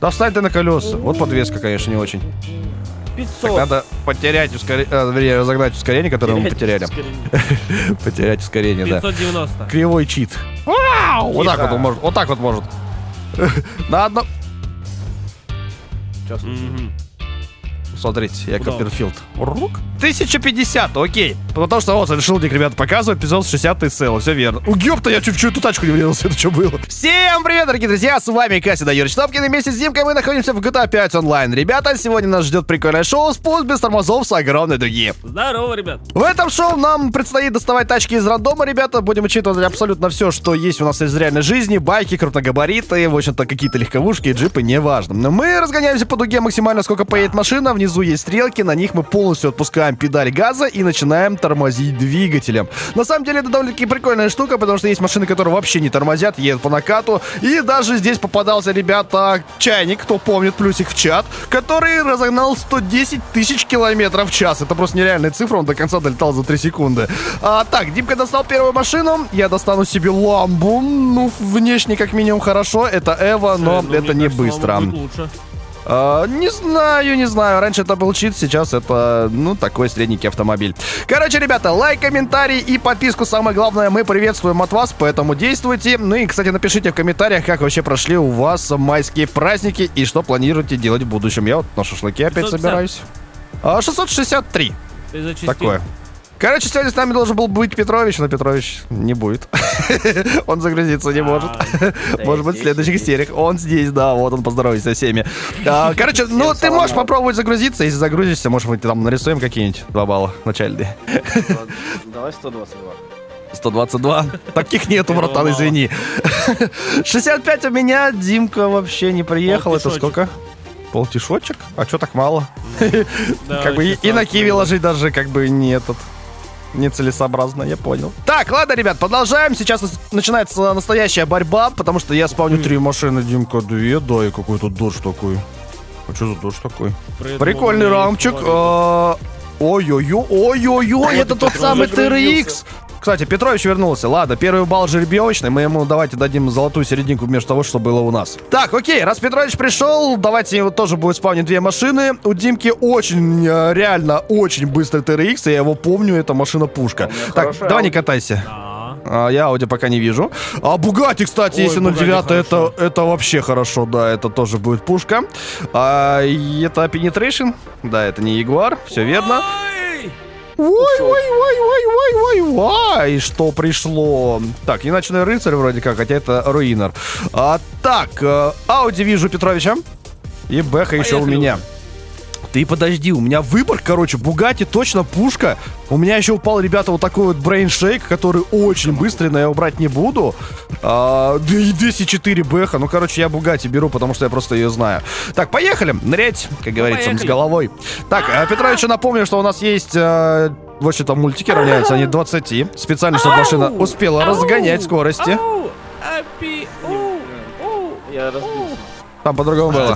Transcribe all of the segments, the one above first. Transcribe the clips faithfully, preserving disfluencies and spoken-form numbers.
Да встань ты на колеса. Вот подвеска, конечно, не очень. пятьсот. Так надо потерять ускорение, а, вернее, разогнать ускорение, которое мы потеряли. Потерять ускорение, да. пятьсот девяносто. Кривой чит. Вау! Вот так вот он может. Вот так вот может. На одно... Сейчас. Смотрите, я Куда? Копперфилд. тысяча пятьдесят, окей. Потому что вот решил Ник, ребята, показывать пятьсот шестьдесят тысяч, все верно. У ёпта, я чуть-чуть эту тачку не влезался, это что было? Всем привет, дорогие друзья, с вами Касси, да, Юрий Штопкин, и вместе с Димкой мы находимся в джи ти эй пять онлайн. Ребята, сегодня нас ждет прикольное шоу, спуск без тормозов с огромной дуги. Здорово, ребят. В этом шоу нам предстоит доставать тачки из рандома, ребята. Будем учитывать абсолютно все, что есть у нас из реальной жизни. Байки, крупногабариты, в общем-то, какие-то легковушки, джипы, неважно. Но мы разгоняемся по дуге максимально, сколько поедет машина. Внизу есть стрелки, на них мы полностью отпускаем педаль газа и начинаем тормозить двигателем. На самом деле, это довольно-таки прикольная штука, потому что есть машины, которые вообще не тормозят, едут по накату. И даже здесь попадался, ребята, чайник, кто помнит, плюсик в чат, который разогнал сто десять тысяч километров в час. Это просто нереальная цифра, он до конца долетал за три секунды. А, так, Димка достал первую машину, я достану себе ламбу. Ну, внешне как минимум хорошо, это Эва, но ну, это не кажется, быстро. будет лучше. А, не знаю, не знаю. Раньше это был чит, сейчас это, ну, такой средненький автомобиль. Короче, ребята, лайк, комментарий и подписку, самое главное, мы приветствуем от вас, поэтому действуйте. Ну и, кстати, напишите в комментариях, как вообще прошли у вас майские праздники и что планируете делать в будущем. Я вот на шашлыки опять пятьсот пятьдесят. собираюсь. А, шестьсот шестьдесят три. Ты зачистил. Такое. Короче, сегодня с нами должен был быть Петрович, но Петрович не будет. Он загрузиться не может. Может быть, в следующих сериях. Он здесь, да, вот он, поздоровается со всеми. А, короче, ну ты можешь попробовать загрузиться. Если загрузишься, может быть, там нарисуем какие-нибудь два балла начальные. Давай сто двадцать два. сто двадцать два. Таких нету, братан, извини. шестьдесят пять у меня. Димка вообще не приехал. Это сколько? Полтишочек? А что так мало? Как бы и на киви ложить даже как бы не этот... Нецелесообразно, я понял. Так, ладно, ребят, продолжаем. Сейчас начинается настоящая борьба, потому что я спавню три машины, Димка две, да, и какой тут дождь такой. А что за дождь такой? Прикольный рамчик. Ой-ой-ой, ой-ой-ой, это тот самый ти эр икс. Кстати, Петрович вернулся. Ладно, первый балл жеребьевочный. Мы ему давайте дадим золотую серединку вместо того, что было у нас. Так, окей, раз Петрович пришел, давайте его тоже будет спавнить две машины. У Димки очень, реально, очень быстрый ти эр икс. Я его помню, это машина-пушка. Так, давай не катайся. А, я Ауди пока не вижу. А Бугатти, кстати, Ой, если ноль девять, это, это вообще хорошо, да, это тоже будет пушка. А, это Penetration, да, это не Ягуар, все верно. Ой, ой, ой, ой, ой, ой, ой, что пришло? Так, не ночной рыцарь вроде как, хотя это руинер. А, так, Ауди вижу Петровича. И Бэха еще у меня. Ты подожди, у меня выбор, короче, Бугатти точно пушка. У меня еще упал, ребята, вот такой вот брейншейк, который очень быстрый, но я его брать не буду. А, двести четыре Бэха, ну, короче, я Бугатти беру, потому что я просто ее знаю. Так, поехали, нырять, как говорится, поехали. С головой. Так, Петровичу напомню, что у нас есть... А, в общем-то, мультики равняются они двадцати. Специально, чтобы машина успела разгонять скорости. Я разбился. Там по-другому было.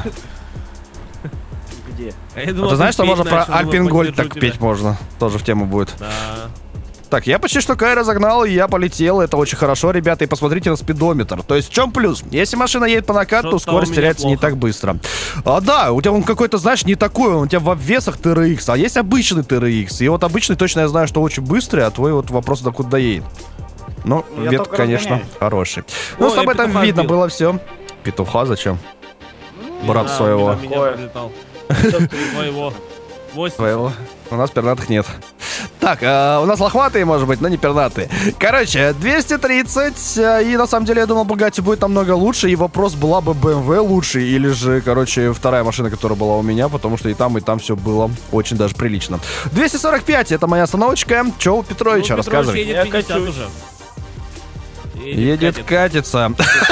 А думал, а ты знаешь, что можно про Альпингольд так тебя. Петь можно? Тоже в тему будет. Да. Так, я почти что Кай разогнал, и я полетел. Это очень хорошо, ребята. И посмотрите на спидометр. То есть в чем плюс? Если машина едет по накату, то скорость теряется плохо. Не так быстро. А, да, у тебя он какой-то, знаешь, не такой. Он у тебя в обвесах ти эр икс, а есть обычный ти эр икс. И вот обычный точно я знаю, что очень быстрый, а твой вот вопрос докуда доедет. Ну, я ветка, конечно, разгоняю. Хороший. Ну, Ой, с тобой там видно сбил. Было все. Петуха зачем? Не Брат знаю, своего. Твоего. Твоего. У нас пернатых нет. Так, э, у нас лохматые, может быть, но не пернатые. Короче, двести тридцать. Э, и на самом деле, я думал, Бугатти будет намного лучше. И вопрос, была бы бэ эм вэ лучше. Или же, короче, вторая машина, которая была у меня. Потому что и там, и там все было очень даже прилично. двести сорок пять, это моя остановочка. Че у Петровича, ну, рассказывай. Едет пятьдесят уже. Едет, Едет катится.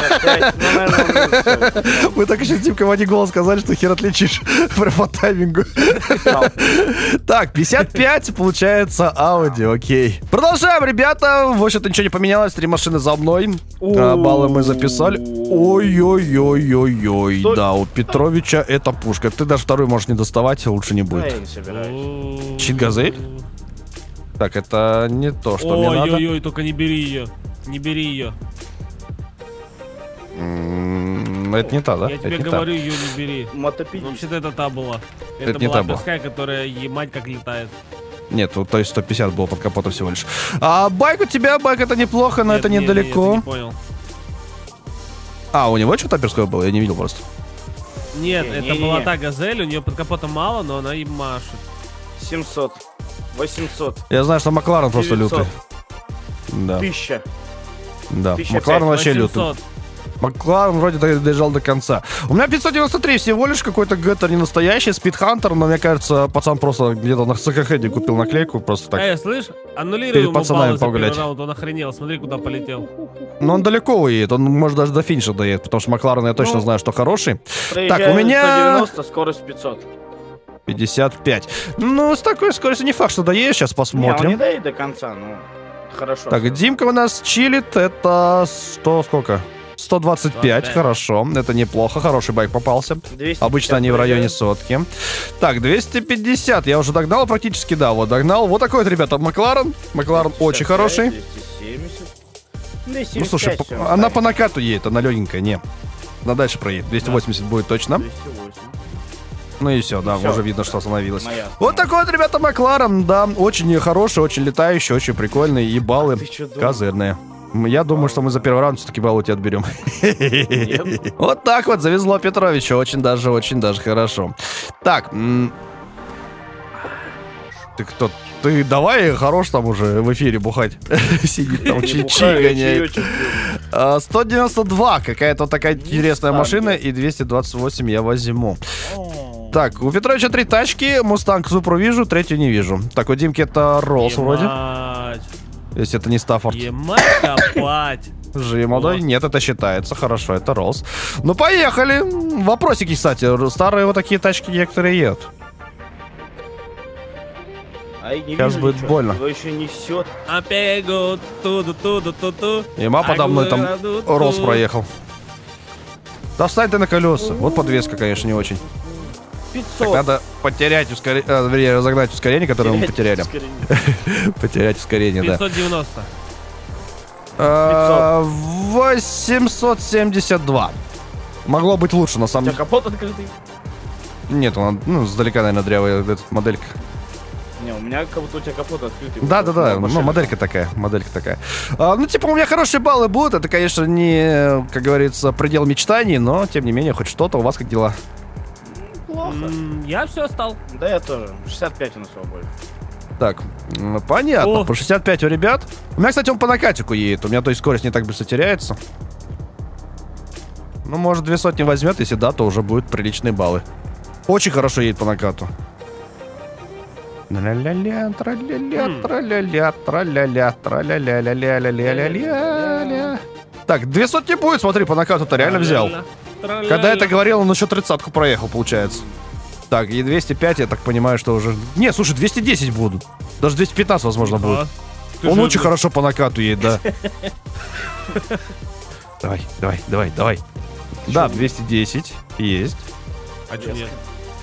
Мы так еще с Димкой в один голос сказали, что хер отличишь прям по таймингу. Так, пятьдесят пять получается Ауди, окей. Продолжаем, ребята. В общем-то ничего не поменялось. Три машины за мной. Баллы мы записали. Ой-ой-ой-ой-ой. Да, у Петровича это пушка. Ты даже вторую можешь не доставать, лучше не будет. Чит-газель? Так, это не то, что мне надо. Ой-ой-ой, только не бери ее. Не бери ее. Это не та, да? Я тебе это говорю, ее не бери. Мотопедист. Ну, вообще-то это та была. Это Это, не была та была. перская, которая ебать как летает. Нет, вот, то есть сто пятьдесят было под капотом всего лишь. А байк у тебя, байк это неплохо, но Нет, это не, недалеко. Не, не, не понял. А, у него что-то перское было? Я не видел просто. Нет, Не, это не, была не. та газель, у нее под капотом мало, но она и машет. семьсот. восемьсот. Я знаю, что Макларен просто девятьсот. лютый. Да, тысяча. да. тысяча Макларен пять, вообще лютый. восемьсот. Макларен вроде до- доезжал до конца. У меня пятьсот девяносто три всего лишь, какой-то Геттер не настоящий, Спидхантер, но мне кажется, пацан просто где-то на секонд-хенде купил наклейку, просто так. Эй, слышь, аннулируй Перед ему пацанами баллы за погулять. первый раунд, он охренел, смотри, куда полетел. Но он далеко уедет, он может даже до финиша доедет, потому что Макларен я точно Ну, знаю, что хороший. Проезжаю у меня- сто девяносто, скорость пятьсот. пятьдесят пять. Ну, с такой скоростью не факт, что доедешь, сейчас Не, он посмотрим. не доедет до конца, ну, хорошо. Так, Димка у нас чилит, это сто сколько? сто двадцать пять, двадцать пять. хорошо, это неплохо, хороший байк попался. двести пятьдесят Обычно они в районе проезжаю. сотки. Так, двести пятьдесят, я уже догнал практически, да, вот догнал. Вот такой вот, ребята, Макларен. Макларен очень шестьдесят пять, хороший. двести семьдесят. двести Ну, слушай, семьдесят пять, по- всё, она да. по накату едет, она легенькая, не. Она дальше проедет, двести восемьдесят будет точно. двести восемь. Ну и все, да, Всё, уже видно, да. что остановилась. Моя Вот такой вот, ребята, Макларен, да, очень хороший, очень летающий, очень прикольный, и баллы Ты чё думал? козырные. М, Я думаю, что мы за первый раунд все-таки баллы у тебя отберем. Нет. Вот так вот, завезло Петровичу, очень даже, очень даже хорошо. Так, м, ты кто? Ты давай хорош там уже в эфире бухать. Сидит там, Не чай бухаю, я гоняет. чаёчек пью. А, сто девяносто два, какая-то такая интересная Мустанг. машина, и двести двадцать восемь я возьму. Так, у Петровича три тачки, Мустанг Супру вижу, третью не вижу. Так, у Димки это Роллс вроде, Емать, если это не Стаффорд. емать копать. Жи, молодой, Вот. нет, это считается, хорошо, это Роллс. Ну, поехали. Вопросики, кстати, старые вот такие тачки некоторые едут. Ай, не Сейчас вижу будет ничего. больно. Его еще несет. Апегу, туду-туду-ту-ту. Ема подо мной там Роллс проехал. Да встань ты на колеса. Вот подвеска, конечно, не очень. Так пятьсот. надо потерять ускорение, а, вернее, разогнать ускорение, которое мы потеряли. Ускорение. Потерять ускорение, да. пятьсот девяносто. А, восемьсот семьдесят два. Могло быть лучше, на У самом тебя деле. капот открытый? Нет, он, ну, сдалека, наверное, дрявая эта моделька. Не, у меня как будто у тебя капот открытый. Да, да, да, ну, Машина. моделька такая, моделька такая. А, ну, типа, у меня хорошие баллы будут. Это, конечно, не, как говорится, предел мечтаний, но, тем не менее, хоть что-то. У вас как дела? Плохо. М, Я все стал. Да, я тоже. шестьдесят пять у нас обоих. Так, м, понятно. О. По шестьдесят пять у ребят. У меня, кстати, он по накатику едет. У меня, то есть, скорость не так быстро теряется. Ну, может, две сотни возьмет. Если да, то уже будут приличные баллы. Очень хорошо едет по накату. Тра-ля-ля, тра-ля-ля, М. тра-ля-ля, тра-ля-ля, тра-ля-ля-ля-ля-ля-ля-ля-ля. Так, две сотни будет, смотри, по накату-то реально взял. Когда я это говорил, он еще тридцатку проехал, получается. Так, и двести пять, я так понимаю, что уже... Не, слушай, двести десять будут. Даже двести пятнадцать, возможно, будет. Он очень хорошо по накату едет, да. Давай, давай, давай, давай. Да, двести десять есть. А что нет?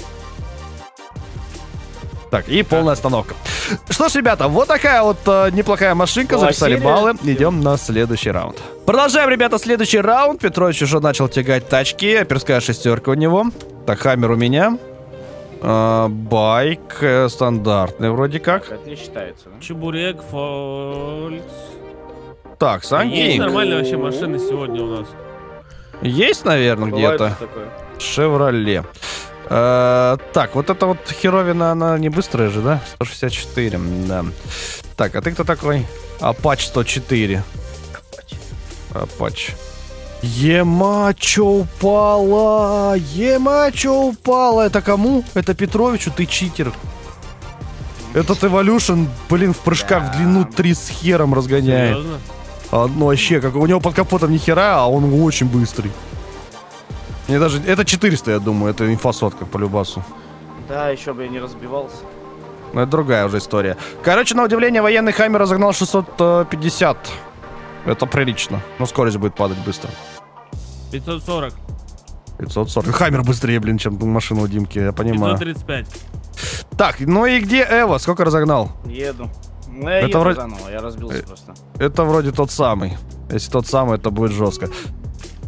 Так, и полная остановка. Что ж, ребята, вот такая вот э, неплохая машинка. Была Записали серия. баллы. Идем на следующий раунд. Продолжаем, ребята, следующий раунд. Петрович уже начал тягать тачки. Оперская шестерка у него. Так, Хаммер у меня. Э, байк э, стандартный вроде как. Это не считается, да? Чебурек, Фолькс. Так, Есть Санкинг. нормальные вообще машины сегодня у нас. Есть, наверное, Бывает где-то. такое. Шевроле. Э, так, вот эта вот херовина, она не быстрая же, да? сто шестьдесят четыре, да. Так, а ты кто такой? Апач сто четыре. Апач. Ема, чё упала? Ема, чё упала? Это кому? Это Петровичу, ты читер. Этот Evolution, блин, в прыжках в длину три с хером разгоняет. Серьезно? А, ну вообще, как у него под капотом ни хера, а он очень быстрый. Мне даже... Это четыреста, я думаю, это инфосотка по любасу. Да, еще бы я не разбивался. Но это другая уже история. Короче, на удивление, военный Хаммер разогнал шестьсот пятьдесят. Это прилично. Но скорость будет падать быстро. пятьсот сорок. пятьсот сорок. Хаммер быстрее, блин, чем машина у Димки, я понимаю. пятьсот тридцать пять. Так, ну и где Эва? Сколько разогнал? Еду. Ну, я Это еду вроде- заново, я разбился просто. Это вроде тот самый. Если тот самый, это будет жестко.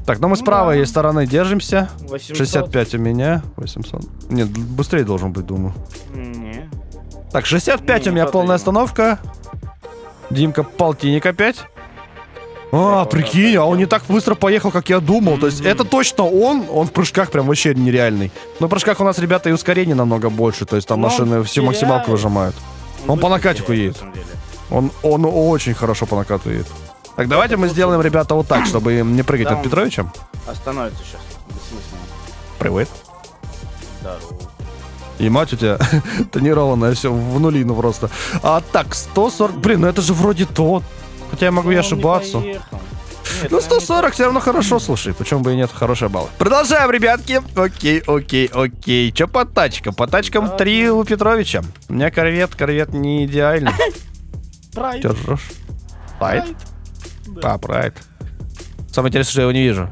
Так, ну мы с правой да. стороны держимся. восемьсот. шестьдесят пять у меня. восемьсот. Нет, быстрее должен быть, думаю. Не. Так, шестьдесят пять Не, у меня не полная хватает. остановка. Димка полтинник опять. А, вот прикинь, так, а он да. не так быстро поехал, как я думал. То есть Мгм. это точно он. Он в прыжках прям вообще нереальный. Но в прыжках у нас, ребята, и ускорение намного больше. То есть там Но он машины всю теряет. максималку выжимают. Он по быстро накатику теряет, едет. на самом деле. Он, он очень хорошо по накату едет. Так, давайте мы сделаем, ребята, вот так, чтобы им не прыгать Да, над он- Петровичем. Остановится сейчас. Бессмысленно. Привет. Здорово. И мать у тебя тонированная, все в нулину просто. А так, сто сорок... Блин, ну это же вроде тот. Хотя я могу и Ну, он не ошибаться. поехал. Нет, Ну, там сто не сорок все равно хорошо, слушай. Почему бы и нет, хорошая балла. Продолжаем, ребятки. Окей, окей, окей. Че по тачкам? По тачкам Да, три у Петровича. У меня корвет, корвет не идеальный. Прайд. Держишь. Прайд? Да. А, прайд. Самое интересное, что я его не вижу.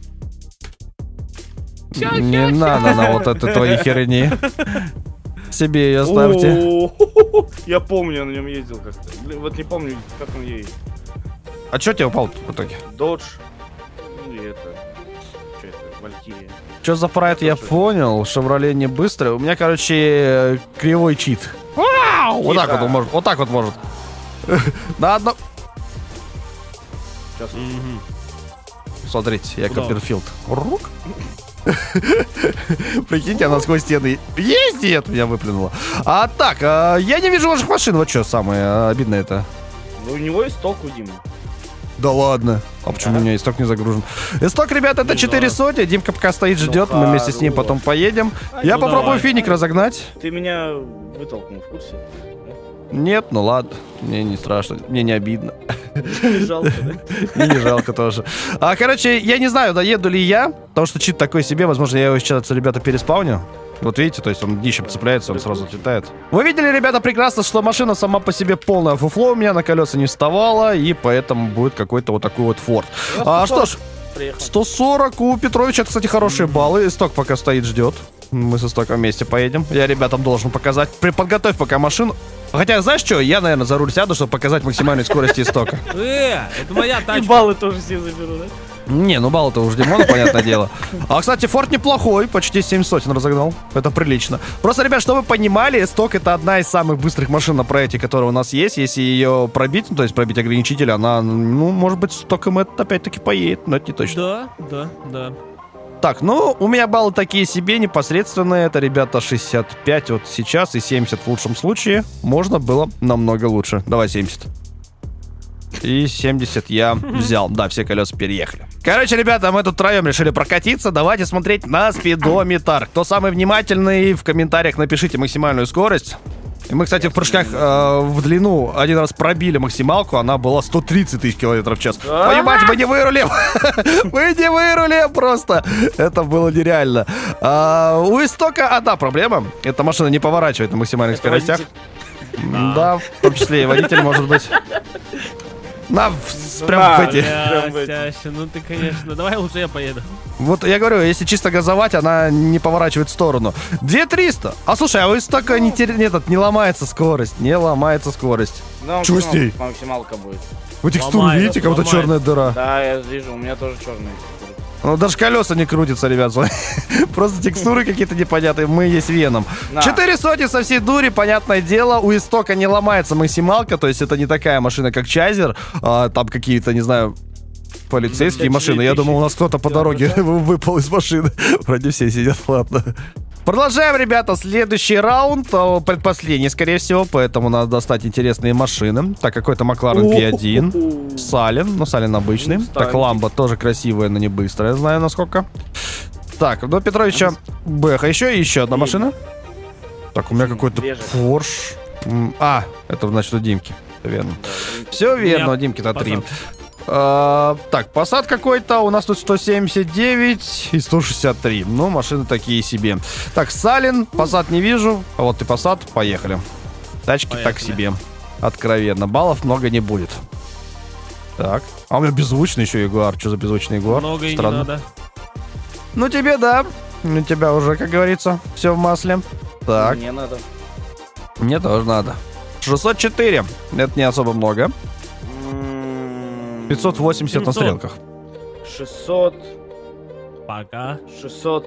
Не надо на вот это твои херни. Себе ее оставьте. О, я помню, я на нем ездил как-то. Блин, вот не помню, как он едет. А что тебе упал в итоге? Додж. Ну и это. Что это? Валькирия. Что за прайд, я Слушай. понял. Шевроле не быстрый. У меня, короче, кривой чит. Вау! Вот так вот он может. Вот так вот может. На одно... Сейчас. Мгм. Смотрите, я Куда? Копперфилд. Рук. Прикиньте, она сквозь стены ездит, меня выплюнула. А так, а, я не вижу ваших машин. Вот что самое а, обидное это. Ну, у него есть толк у Димы. Да ладно. А почему Да. у меня исток не загружен? Исток, ребята, это Ну четыре да. сотни. Димка пока стоит, Ну, ждет. Мы вместе с ним хорош. потом поедем. А, Я ну попробую давай. финик разогнать. Ты меня вытолкнул в курсе? Нет, ну ладно. Мне не страшно. Мне не обидно. Не жалко, да? Мне не жалко тоже. А, короче, я не знаю, доеду ли я, потому что чит такой себе. Возможно, я его сейчас, ребята, переспауню. Вот видите, то есть он днищем цепляется, он сразу отлетает. Вы видели, ребята, прекрасно, что машина сама по себе полная фуфло. У меня на колеса не вставала, и поэтому будет какой-то вот такой вот форт. А, что ж, Приехал. сто сорок у Петровича, кстати, хорошие баллы. Исток пока стоит, ждет. Мы со Истоком вместе поедем. Я ребятам должен показать. При- Подготовь пока машину. Хотя, знаешь что, я, наверное, за руль сяду, чтобы показать максимальную скорость Истока. Э, это моя И тачка. баллы тоже себе заберу, да? Не, ну балл-то уж Димона, понятное дело. А, кстати, форт неплохой, почти семь сотен разогнал. Это прилично. Просто, ребят, чтобы вы понимали, Исток это одна из самых быстрых машин на проекте, которая у нас есть. Если ее пробить, ну, то есть пробить ограничитель, она, ну, может быть, с током это опять-таки поедет, но это не точно. Да, да, да. Так, ну, у меня баллы такие себе, непосредственные. Это, ребята, шестьдесят пять вот сейчас и семьдесят в лучшем случае. Можно было намного лучше. Давай семьдесят. И семьдесят я взял. Да, все колеса переехали. Короче, ребята, мы тут втроем решили прокатиться. Давайте смотреть на спидометр. Кто самый внимательный, в комментариях напишите максимальную скорость. И мы, кстати, в прыжках э, в длину один раз пробили максималку. Она была сто тридцать тысяч километров в час. Понимать, мы не вырулим. Мы не вырулим просто. Это было нереально. А, у Истока одна проблема. Эта машина не поворачивает на максимальных скоростях. Да, в том числе и водитель, может быть. На, в- прям На, в эти. Прям в Бля, эти. Стяща, ну ты, конечно. Давай лучше я поеду. Вот я говорю, если чисто газовать, она не поворачивает в сторону. две триста. А слушай, а у Истока не, тер- нет, не ломается скорость. Не ломается скорость. Да, Чего с максимал- ней? максималка будет. Вы текстуру Ломается, видите, как будто ломается. черная дыра. Да, я вижу, у меня тоже черный. Ну, даже колеса не крутятся, ребят. Просто текстуры какие-то непонятные. Мы есть веном. На. четыре сотни со всей дури, понятное дело. У Истока не ломается максималка. То есть это не такая машина, как Чайзер. А, там какие-то, не знаю, полицейские Ну, машины. Я думал, у нас кто-то по дороге выпал из машины. Вроде все сидят, ладно. Продолжаем, ребята, следующий раунд, а, предпоследний, скорее всего, поэтому надо достать интересные машины. Так, какой-то Макларен пи один, Сален, ну Сален обычный. Ну, Так, старенький. Ламбо тоже красивая, но не быстрая, знаю насколько. Так, ну Петровича Бэха, еще и еще одна машина. Так, у меня какой-то Бежит. Порш. М, А, это значит у Димки, верно. Все верно, у Димки-то три. Passat. А, так, Passat какой-то, у нас тут сто семьдесят девять и сто шестьдесят три. Ну, машины такие себе. Так, Сален, Passat не вижу. А вот и Passat, поехали. Тачки так Поехали. себе. Откровенно, баллов много не будет. Так, а у меня беззвучный еще Ягуар. Что за беззвучный Ягуар? Много и не Странно. надо. Ну, тебе да. У тебя уже, как говорится, все в масле. Так, Мне надо. мне тоже надо. шестьсот четыре. Это не особо много. М, пятьсот восемьдесят на семьсот. стрелках. шестьсот Пока. шестьсот...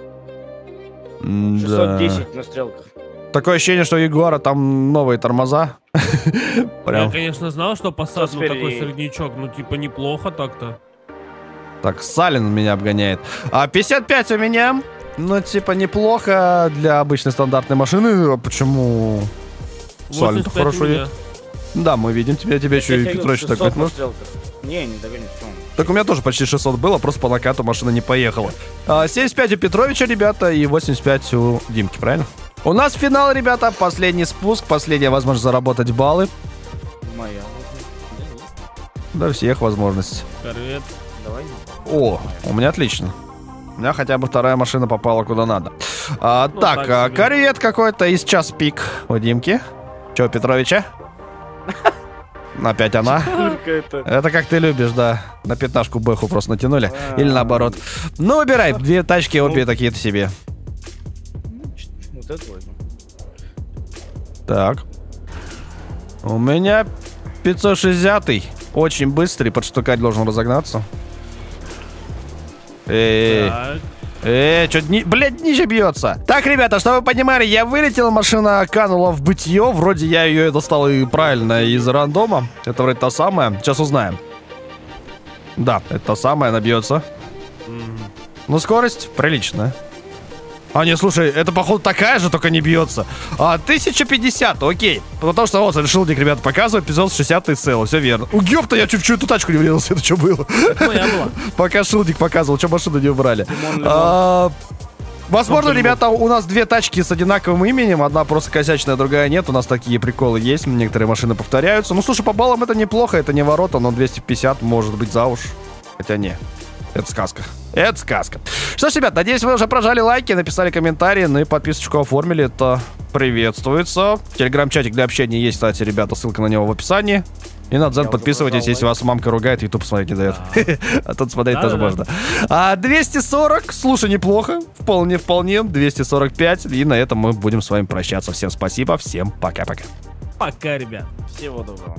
М, шестьсот Да. десять на стрелках. Такое ощущение, что у Егора там новые тормоза. Я, Прям. конечно, знал, что посад, ну, спереди. такой среднячок, ну, типа, неплохо так-то. Так, Салин меня обгоняет. А пятьдесят пять у меня. Ну, типа, неплохо для обычной стандартной машины. А почему Салин восемьдесят пять хорошо у меня. едет? Да, мы видим тебя. Тебе еще и Я говорю, Петрович так шестьсот говорит, на ну. стрелках. Не, не догоню, в чем? Так у меня тоже почти шестьсот было, просто по накату машина не поехала. А, семьдесят пять у Петровича, ребята, и восемьдесят пять у Димки, правильно? У нас финал, ребята, последний спуск, последняя возможность заработать баллы. Моя. До всех возможностей. Корвет. Давай. О, у меня отлично. У меня хотя бы вторая машина попала куда надо. А, Ну, так, так а, себе. корвет какой-то из час пик у Димки. Че, у Петровича? Опять она. Только это. Это как ты любишь, да. На пятнашку бэху просто натянули. А. Или наоборот. Ну, убирай. Две тачки, обе такие-то себе. Вот это возьму. Так. У меня пятьсот шестидесятый. Очень быстрый, под штукарь должен разогнаться. Эй, Так. эй, что, блядь, ниже бьется. Так, ребята, чтобы вы понимали, я вылетел, машина канула в бытие. Вроде я ее достал и правильно из рандома. Это вроде та самая. Сейчас узнаем. Да, это та самая, она бьется. Ну, скорость приличная. А, не, слушай, это, походу, такая же, только не бьется. А, тысяча пятьдесят, окей. Потому что, вот, Шилдик, ребята, показывает пятьсот шестьдесят целый, все верно. У, ёпта, я чуть-чуть эту тачку не врезался, это что было? Моя была. Пока Шилдик показывал, что машину не убрали. Лимон, лимон. А, Возможно, Лимон. ребята, у нас две тачки с одинаковым именем. Одна просто косячная, другая нет. У нас такие приколы есть. Некоторые машины повторяются. Ну, слушай, по баллам это неплохо. Это не ворота, но двести пятьдесят может быть за уж. Хотя не. Это сказка. Это сказка. Что ж, ребят, надеюсь, вы уже прожали лайки, написали комментарии, ну и подписочку оформили. Это приветствуется. Телеграм-чатик для общения есть, кстати, ребята. Ссылка на него в описании. И на Дзен Я подписывайтесь, уже если вас мамка ругает, YouTube смотреть не дает. А тут смотреть Да, тоже да. можно. А двести сорок, слушай, неплохо. Вполне, вполне. двести сорок пять. И на этом мы будем с вами прощаться. Всем спасибо, всем пока-пока. Пока, ребят. Всего доброго.